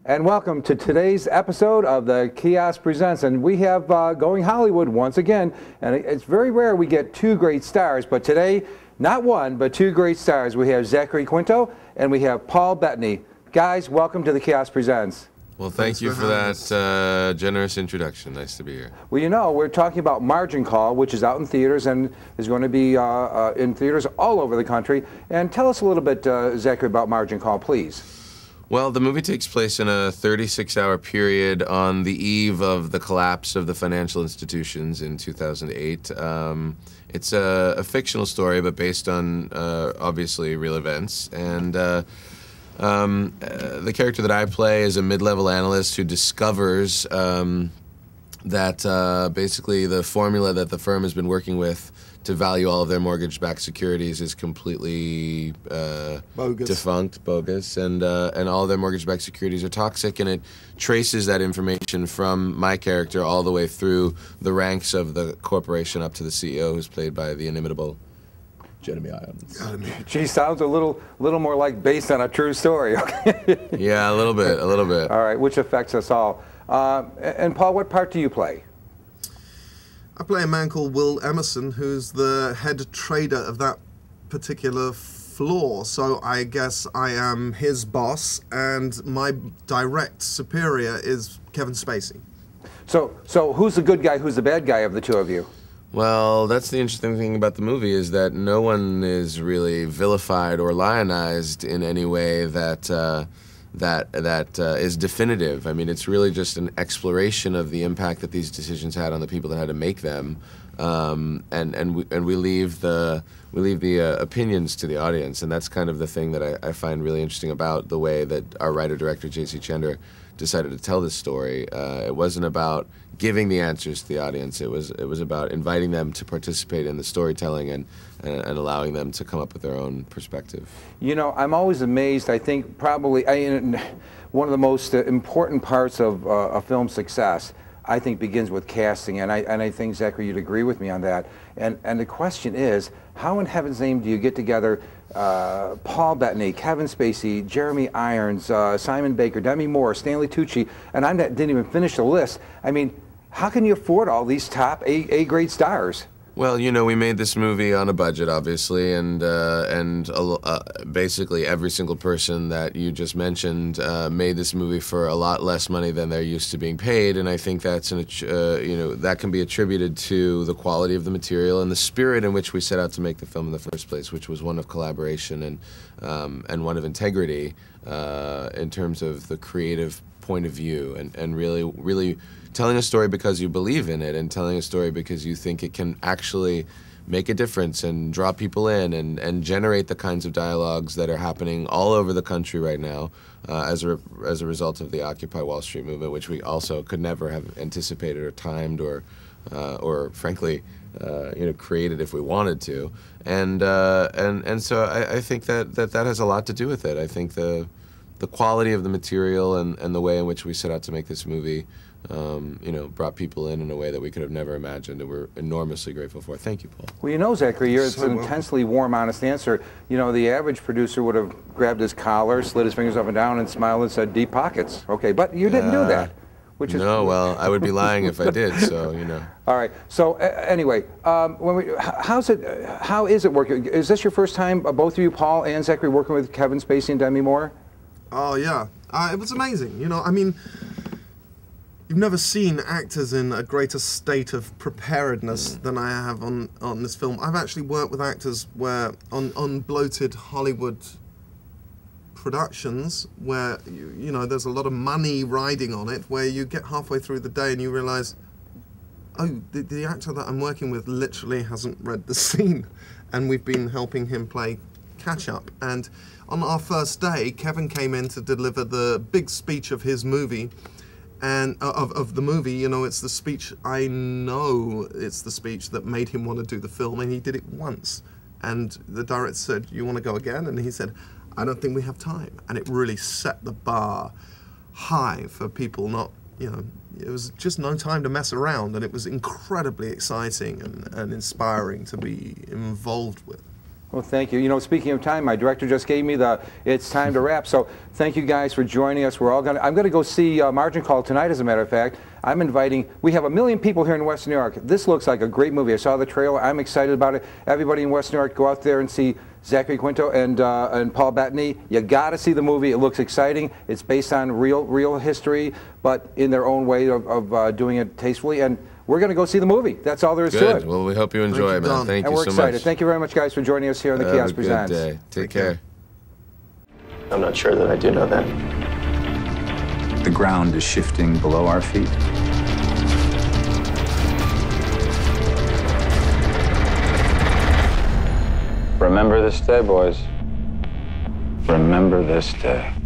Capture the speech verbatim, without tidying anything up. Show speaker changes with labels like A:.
A: And welcome to today's episode of the Kiosk Presents. And we have uh, Going Hollywood once again. And it's very rare we get two great stars, but today, not one, but two great stars. We have Zachary Quinto and we have Paul Bettany. Guys, welcome to the Kiosk Presents.
B: Well, thank you for that uh, generous introduction. Nice to be here.
A: Well, you know, we're talking about Margin Call, which is out in theaters and is going to be uh, uh, in theaters all over the country. And tell us a little bit, uh, Zachary, about Margin Call, please.
B: Well, the movie takes place in a thirty-six hour period on the eve of the collapse of the financial institutions in two thousand eight. Um, it's a, a fictional story, but based on, uh, obviously, real events. And uh, um, uh, the character that I play is a mid-level analyst who discovers um, that uh, basically the formula that the firm has been working with to value all of their mortgage-backed securities is completely uh,
C: bogus.
B: defunct, bogus, and uh, and all of their mortgage-backed securities are toxic, and it traces that information from my character all the way through the ranks of the corporation up to the C E O, who's played by the inimitable Jeremy Irons.
A: She sounds a little, little more like based on a true story. Okay.
B: Yeah, a little bit, a little bit.
A: All right, which affects us all. Uh, and Paul, what part do you play?
C: I play a man called Will Emerson, who's the head trader of that particular floor. So I guess I am his boss, and my direct superior is Kevin Spacey.
A: So, so who's the good guy, who's the bad guy of the two of you?
B: Well, that's the interesting thing about the movie, is that no one is really vilified or lionized in any way that uh, that that uh, is definitive. I mean, it's really just an exploration of the impact that these decisions had on the people that had to make them, um, and and we and we leave the we leave the uh, opinions to the audience, and that's kind of the thing that I, I find really interesting about the way that our writer-director J C Chandra decided to tell this story. Uh, it wasn't about giving the answers to the audience. It was it was about inviting them to participate in the storytelling and, and and allowing them to come up with their own perspective.
A: You know, I'm always amazed. I think probably I, one of the most important parts of uh, a film's success, I think, begins with casting, and I and I think, Zachary, you'd agree with me on that. And and the question is, how in heaven's name do you get together uh, Paul Bettany, Kevin Spacey, Jeremy Irons, uh, Simon Baker, Demi Moore, Stanley Tucci, and I didn't even finish the list. I mean, how can you afford all these top A, A grade stars?
B: Well, you know, we made this movie on a budget, obviously, and uh, and uh, basically every single person that you just mentioned uh, made this movie for a lot less money than they're used to being paid, and I think that's an, uh, you know, that can be attributed to the quality of the material and the spirit in which we set out to make the film in the first place, which was one of collaboration and um, and one of integrity uh, in terms of the creative point of view, and and really really. telling a story because you believe in it, and telling a story because you think it can actually make a difference and draw people in and, and generate the kinds of dialogues that are happening all over the country right now uh, as, a, as a result of the Occupy Wall Street movement, which we also could never have anticipated or timed or, uh, or frankly, uh, you know, created if we wanted to. And, uh, and, and so I, I think that, that that has a lot to do with it. I think the, the quality of the material and, and the way in which we set out to make this movie Um, you know, brought people in in a way that we could have never imagined, and we're enormously grateful for. Thank you, Paul.
A: Well, you know, Zachary, you're, it's
C: So
A: an
C: well.
A: intensely warm, honest answer. You know, the average producer would have grabbed his collar, slid his fingers up and down, and smiled and said, "Deep pockets." Okay, but you didn't
B: Uh,
A: do that, which is
B: no. Well, I would be lying if I did. So you know.
A: All right. So uh, anyway, um, when we, how's it? How is it working? Is this your first time, uh, both of you, Paul and Zachary, working with Kevin Spacey and Demi Moore?
C: Oh yeah, uh, it was amazing. You know, I mean, you've never seen actors in a greater state of preparedness than I have on, on this film. I've actually worked with actors where on, on bloated Hollywood productions where, you, you know, there's a lot of money riding on it, where you get halfway through the day and you realize, oh, the, the actor that I'm working with literally hasn't read the scene, and we've been helping him play catch up. And on our first day, Kevin came in to deliver the big speech of his movie, and uh, of, of the movie. You know, it's the speech, I know it's the speech that made him want to do the film, and he did it once. And the director said, "You want to go again?" And he said, "I don't think we have time." And it really set the bar high for people not, you know, it was just no time to mess around, and it was incredibly exciting and, and inspiring to be involved with.
A: Well, thank you. You know, speaking of time, my director just gave me the it's time to wrap. So thank you guys for joining us. We're all going to, I'm going to go see uh, Margin Call tonight, as a matter of fact. I'm inviting, we have a million people here in West New York. This looks like a great movie. I saw the trailer. I'm excited about it. Everybody in West New York, go out there and see Zachary Quinto and, uh, and Paul Bettany. You got to see the movie. It looks exciting. It's based on real, real history, but in their own way of, of uh, doing it tastefully. And we're going to go see the movie. That's all there is
B: Good.
A: to it.
B: Well, we hope you enjoy,
C: Thank you,
B: man.
C: Don.
B: Thank
A: And
B: you
A: we're
B: so
A: excited.
B: much.
A: Thank you very much, guys, for joining us here on the
B: Have
A: Chaos
B: a good
A: Presents.
B: day. Take
C: Take
B: care.
C: care.
D: I'm not sure that I do know that.
E: The ground is shifting below our feet.
D: Remember this day, boys. Remember this day.